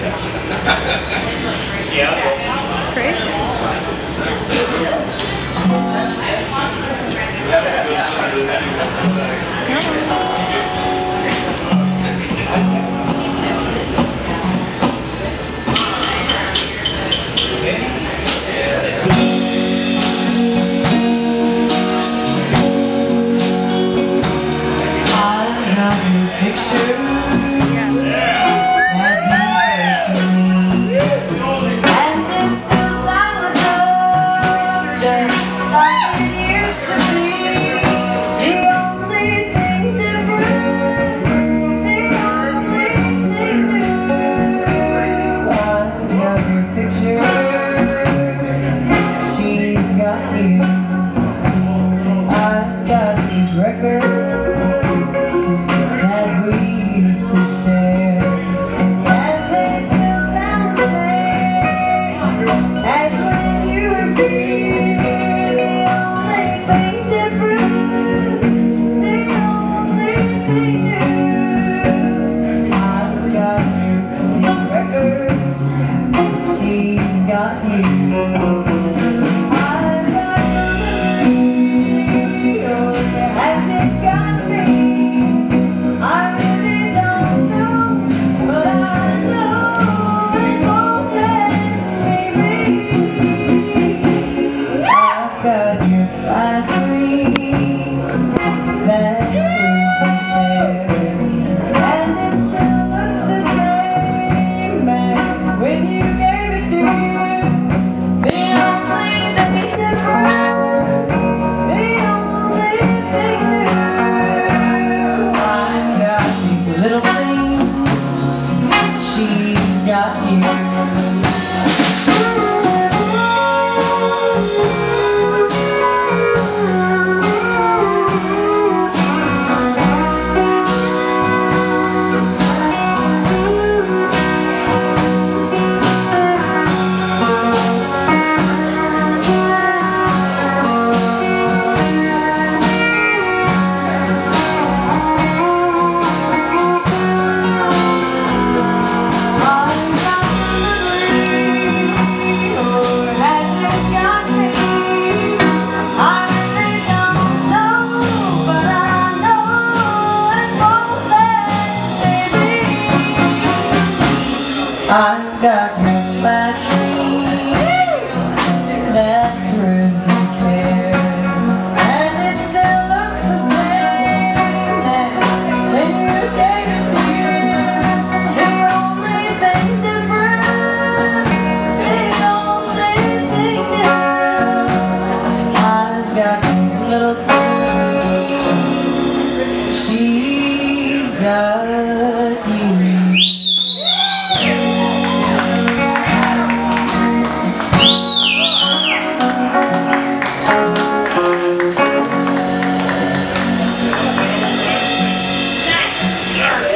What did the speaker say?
I've got your last ring that proves you care, and it still looks the same as when you gave it here. The only thing different, the only thing new, I've got these little things she's got.